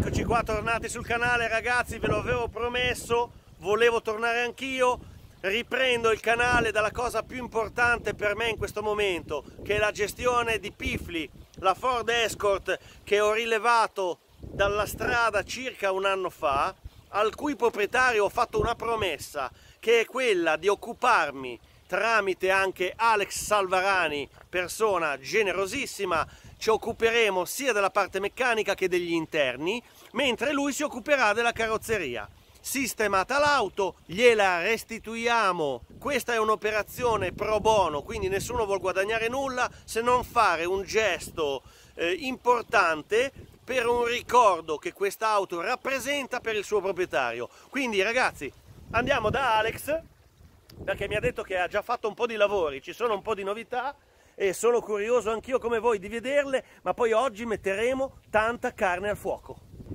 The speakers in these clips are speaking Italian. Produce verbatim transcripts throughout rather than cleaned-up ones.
Eccoci qua tornati sul canale ragazzi, ve lo avevo promesso, volevo tornare anch'io, riprendo il canale dalla cosa più importante per me in questo momento, che è la gestione di Pifli, la Ford Escort che ho rilevato dalla strada circa un anno fa, al cui proprietario ho fatto una promessa, che è quella di occuparmi tramite anche Alex Salvarani, persona generosissima. Ci occuperemo sia della parte meccanica che degli interni, mentre lui si occuperà della carrozzeria. Sistemata l'auto, gliela restituiamo. Questa è un'operazione pro bono, quindi nessuno vuol guadagnare nulla se non fare un gesto eh, importante per un ricordo che quest'auto rappresenta per il suo proprietario. Quindi ragazzi, andiamo da Alex, perché mi ha detto che ha già fatto un po' di lavori, ci sono un po' di novità, e sono curioso anch'io come voi di vederle, ma poi oggi metteremo tanta carne al fuoco.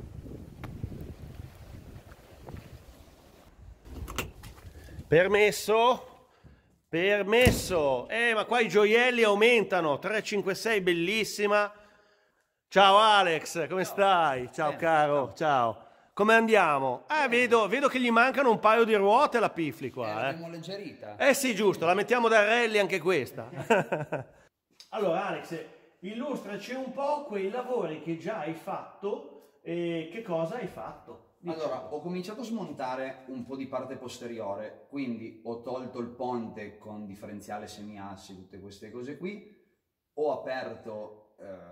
Permesso? Permesso! Eh, ma qua i gioielli aumentano, tre cinque sei bellissima. Ciao Alex, come stai? Ciao eh, caro, ciao. Come andiamo? Eh, vedo, vedo che gli mancano un paio di ruote alla Pifli qua. Eh, l'abbiamo alleggerita. Eh sì, giusto, la mettiamo da rally anche questa. Allora Alex, illustraci un po' quei lavori che già hai fatto e che cosa hai fatto. Dici. Allora, ho cominciato a smontare un po' di parte posteriore, quindi ho tolto il ponte con differenziale semiassi, tutte queste cose qui, ho aperto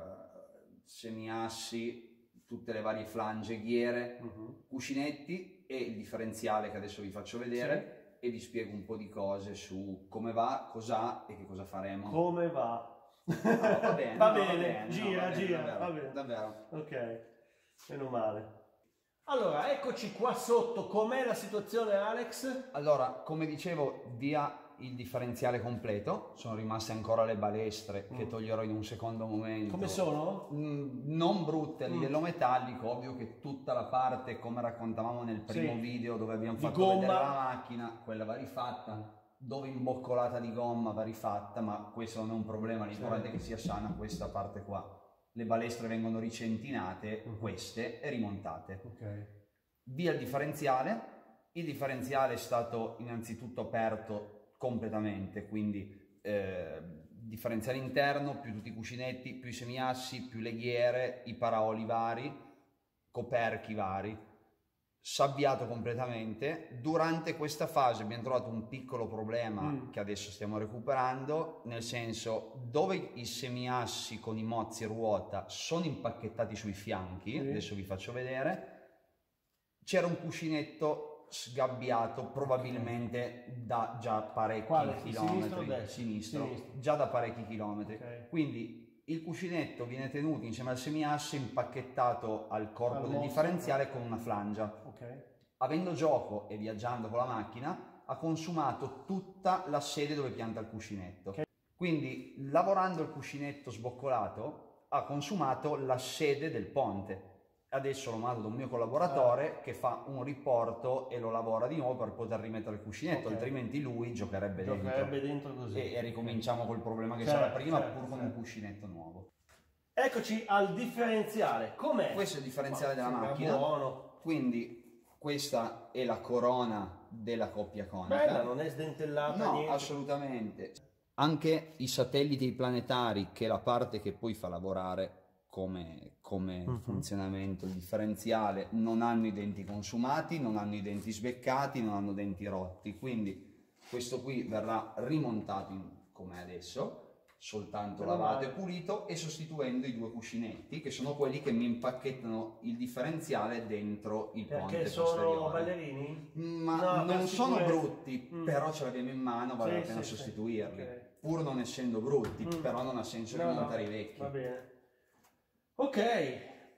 eh, semiassi, tutte le varie flange, ghiere, uh-huh. cuscinetti e il differenziale che adesso vi faccio vedere, sì. E vi spiego un po' di cose su come va, cos'ha e che cosa faremo. Come va? No, va bene, va, no, bene. va bene, gira, no, va gira, bene, davvero, va bene. Davvero. Ok, meno male. Allora, eccoci qua sotto, com'è la situazione Alex? Allora, come dicevo, via il differenziale completo, sono rimaste ancora le balestre mm. che toglierò in un secondo momento. Come sono? Mm, non brutte a livello mm. metallico, ovvio che tutta la parte, come raccontavamo nel primo sì. video dove abbiamo fatto gomma. vedere la macchina, quella va rifatta. Dove imboccolata di gomma va rifatta, ma questo non è un problema, l'importante è che sia sana questa parte qua. Le balestre vengono ricentinate, uh-huh. queste, e rimontate. Okay. Via il differenziale. Il differenziale è stato innanzitutto aperto completamente, quindi eh, differenziale interno, più tutti i cuscinetti, più i semiassi, più le ghiere, i paraoli vari, coperchi vari. Sabbiato completamente. Durante questa fase abbiamo trovato un piccolo problema mm. che adesso stiamo recuperando, nel senso dove i semiassi con i mozzi e ruota sono impacchettati sui fianchi, sì. adesso vi faccio vedere, c'era un cuscinetto sgabbiato probabilmente da già parecchi Quale? chilometri, Sinistro, sinistro, sinistro, già da parecchi chilometri, okay. Quindi il cuscinetto viene tenuto insieme al semiasse impacchettato al corpo al del differenziale con una flangia. Okay. Avendo gioco e viaggiando con la macchina ha consumato tutta la sede dove pianta il cuscinetto. Okay. Quindi lavorando il cuscinetto sboccolato ha consumato la sede del ponte. Adesso lo mando a un mio collaboratore ah. che fa un riporto e lo lavora di nuovo per poter rimettere il cuscinetto, okay. altrimenti lui giocherebbe, giocherebbe dentro, dentro così. E, e ricominciamo col problema che certo, c'era prima, certo, pur con certo. un cuscinetto nuovo. Eccoci al differenziale, com'è? Questo è il differenziale Ma, della macchina, buono. Quindi questa è la corona della coppia conica. Bella, non è sdentellata no, niente. Assolutamente. Anche i satelliti planetari, che è la parte che poi fa lavorare come, come uh-huh. funzionamento il differenziale, non hanno i denti consumati, non hanno i denti sbeccati, non hanno denti rotti, quindi questo qui verrà rimontato come adesso, soltanto Però lavato vai. e pulito, e sostituendo i due cuscinetti che sono quelli che mi impacchettano il differenziale dentro il Perché ponte sono posteriore. ballerini? Ma no, non sono brutti, mm. però ce l'abbiamo in mano, vale sì, la pena sì, sostituirli, sì. Okay. pur non essendo brutti, mm. però non ha senso no, rimontare no. i vecchi. Va bene. Ok,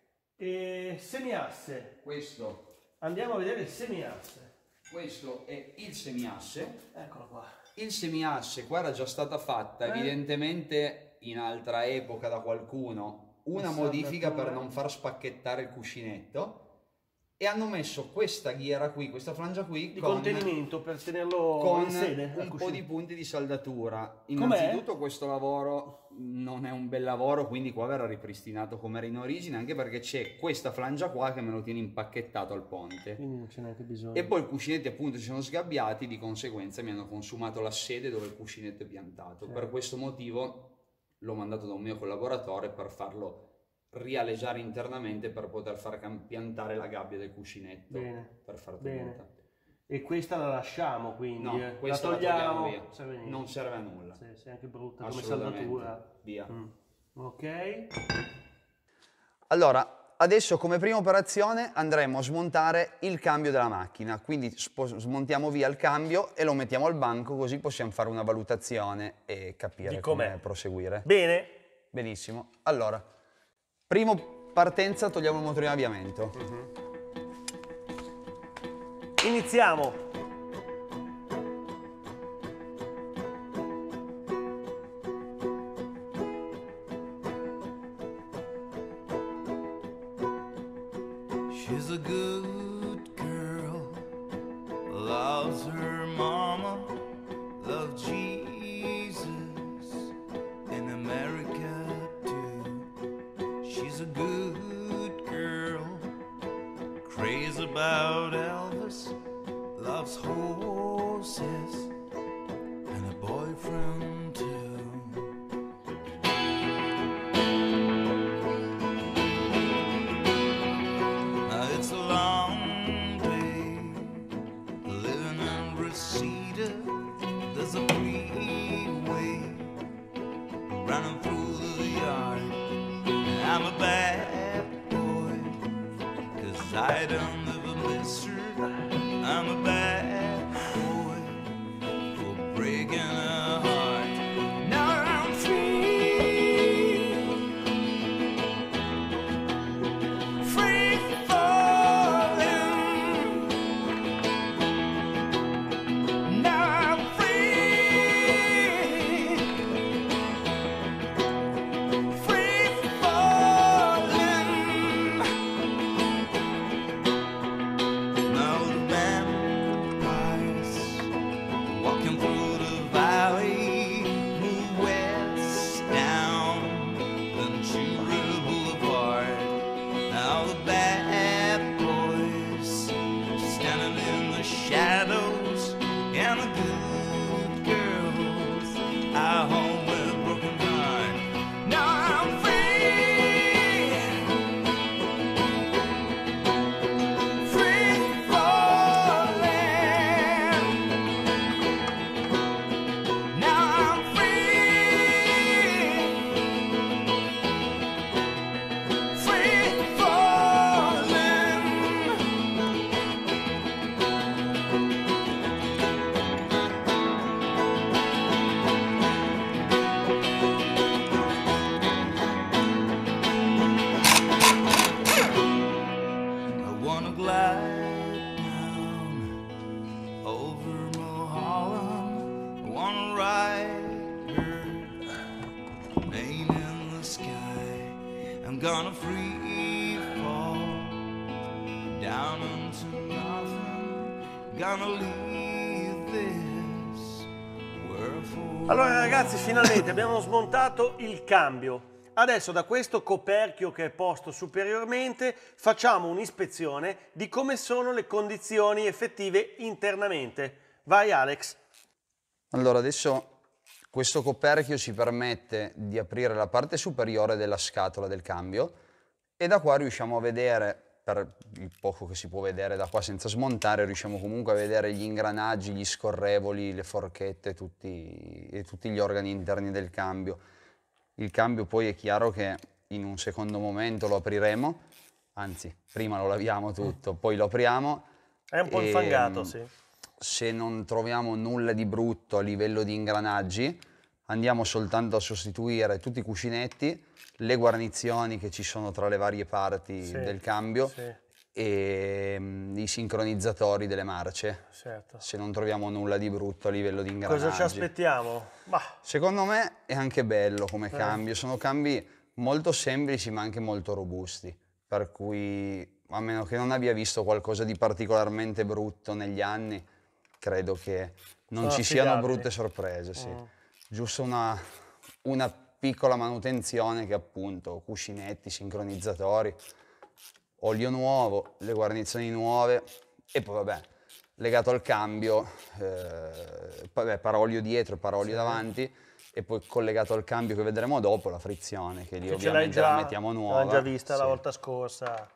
e semiasse. Questo. Andiamo a vedere il semiasse. Questo è il semiasse. Eccolo qua. Il semiasse, qua era già stata fatta, eh? evidentemente in altra epoca da qualcuno, una modifica per non far spacchettare il cuscinetto. e hanno messo questa ghiera qui, questa flangia qui di con, contenimento per tenerlo con in sede, un po' di punti di saldatura. Com'è? Innanzitutto questo lavoro non è un bel lavoro, quindi qua verrà ripristinato come era in origine, anche perché c'è questa flangia qua che me lo tiene impacchettato al ponte. Quindi non c'è neanche bisogno. E poi i cuscinetti appunto si sono sgabbiati, di conseguenza mi hanno consumato la sede dove il cuscinetto è piantato. Certo. Per questo motivo l'ho mandato da un mio collaboratore per farlo rialeggiare internamente per poter far piantare la gabbia del cuscinetto. Bene, per far bene. tenuta. E questa la lasciamo quindi? No, eh? questa la togliamo, la togliamo via. serve niente. Non serve a nulla. Sì, sì, è anche brutta come Assolutamente. saldatura. Via. Mm. Ok. Allora, adesso come prima operazione andremo a smontare il cambio della macchina, quindi smontiamo via il cambio e lo mettiamo al banco, così possiamo fare una valutazione e capire come proseguire. Bene. Benissimo. Allora, primo partenza, togliamo il motore in avviamento. Uh-huh. Iniziamo. She's a good girl, loves her mama, loves Jesus, in America too. She's a good girl, crazy about Elvis, loves horses, and a boyfriend too. It's a long day living in Reseda. There's a freeway running through the yard, and I'm a bad boy, 'cause I don't live a mister. I'm a bad boy for breaking a heart. Now I'm free, free falling. Now I'm free, free falling. Now the vampires walking through the valley move west down Ventura Boulevard. Now the bad boys standing in the shadows, and the good girls are home with a broken heart. Now I'm free, free falling. Now I'm free, free falling. I wanna glide down over Mulholland. I wanna ride her name in the sky. I'm gonna free fall down into nothing. Gonna leave this world for. Allora ragazzi, finalmente abbiamo smontato il cambio. Adesso da questo coperchio che è posto superiormente facciamo un'ispezione di come sono le condizioni effettive internamente. Vai Alex. Allora, adesso questo coperchio ci permette di aprire la parte superiore della scatola del cambio e da qua riusciamo a vedere, per il poco che si può vedere da qua senza smontare, riusciamo comunque a vedere gli ingranaggi, gli scorrevoli, le forchette tutti, e tutti gli organi interni del cambio. Il cambio poi è chiaro che in un secondo momento lo apriremo, anzi prima lo laviamo tutto, poi lo apriamo. È un po' e, infangato, sì. Se non troviamo nulla di brutto a livello di ingranaggi, andiamo soltanto a sostituire tutti i cuscinetti, le guarnizioni che ci sono tra le varie parti Sì, del cambio sì. e mm, i sincronizzatori delle marce, Certo. se non troviamo nulla di brutto a livello di ingranaggi. Cosa ci aspettiamo? Bah, Secondo me è anche bello come Eh. cambio, sono cambi molto semplici ma anche molto robusti, per cui a meno che non abbia visto qualcosa di particolarmente brutto negli anni, credo che non Sono ci siano affidabili. brutte sorprese, sì. Mm. Giusto una, una piccola manutenzione che appunto cuscinetti, sincronizzatori, olio nuovo, le guarnizioni nuove e poi vabbè, legato al cambio, eh, vabbè, parolio dietro e parolio Sì. davanti e poi collegato al cambio che vedremo dopo la frizione che lì Che ce l'hai ovviamente già, la mettiamo nuova. l'abbiamo già vista sì. la volta scorsa.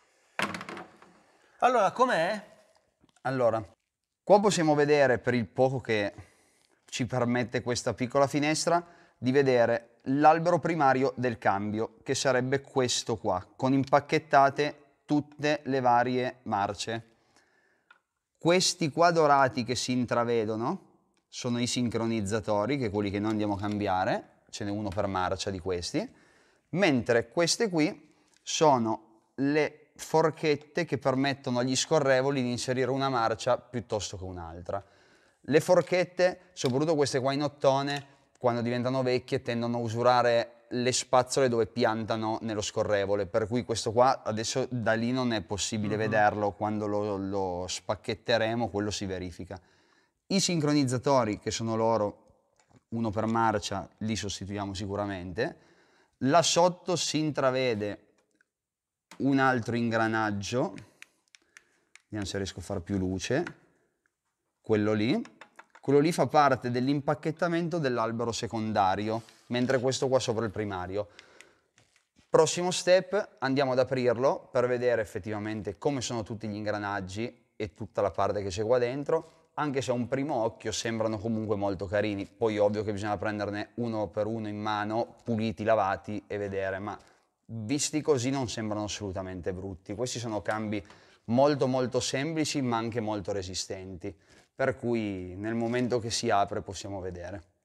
Allora, com'è? Allora, qua possiamo vedere, per il poco che ci permette questa piccola finestra, di vedere l'albero primario del cambio, che sarebbe questo qua, con impacchettate tutte le varie marce. Questi qua dorati che si intravedono sono i sincronizzatori, che quelli che noi andiamo a cambiare, ce n'è uno per marcia di questi, mentre queste qui sono le forchette che permettono agli scorrevoli di inserire una marcia piuttosto che un'altra. Le forchette, soprattutto queste qua in ottone, quando diventano vecchie tendono a usurare le spazzole dove piantano nello scorrevole, per cui questo qua adesso da lì non è possibile Mm-hmm. vederlo, quando lo, lo spacchetteremo quello si verifica. I sincronizzatori, che sono loro uno per marcia, li sostituiamo sicuramente. Là sotto si intravede un altro ingranaggio, vediamo se riesco a fare più luce, quello lì. Quello lì fa parte dell'impacchettamento dell'albero secondario, mentre questo qua sopra il primario. Prossimo step, andiamo ad aprirlo per vedere effettivamente come sono tutti gli ingranaggi e tutta la parte che c'è qua dentro, anche se a un primo occhio sembrano comunque molto carini. Poi ovvio che bisogna prenderne uno per uno in mano, puliti, lavati e vedere, ma visti così non sembrano assolutamente brutti. Questi sono cambi molto molto semplici ma anche molto resistenti, per cui nel momento che si apre possiamo vedere.